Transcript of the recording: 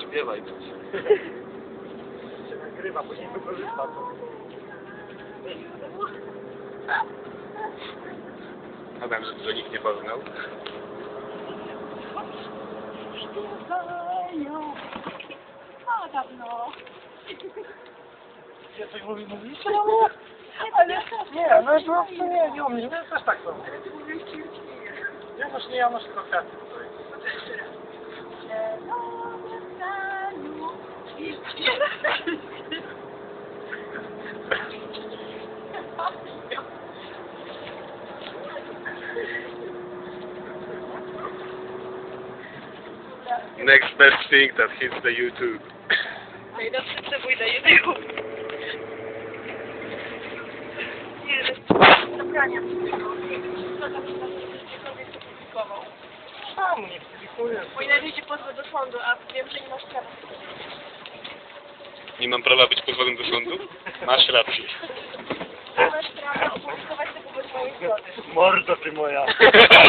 Śpiewaj coś. Się nagrywa, później wykorzysta to. Adam, że to nikt nie poznał. Adam, no. Ja coś mówisz? Ale nie, no nie o mnie, no też tak są. Ale ty mówiłeś ci Ja masz nie, ja masz tylko kwiaty tutaj. jeszcze raz. Zielonym stanu i Next best thing that hits the YouTube. najlepszy przebój na YouTube. Nie, to jest zabrania. Co tam się publikował? Sam nie publikuję. Bo inaczej cię pozwę do sądu, a wiem, że nie masz prawa. Nie mam prawa być pozwanym do sądu? Masz rację. Nie masz prawa opublikować tego bez mojej zgody. Mordo ty moja.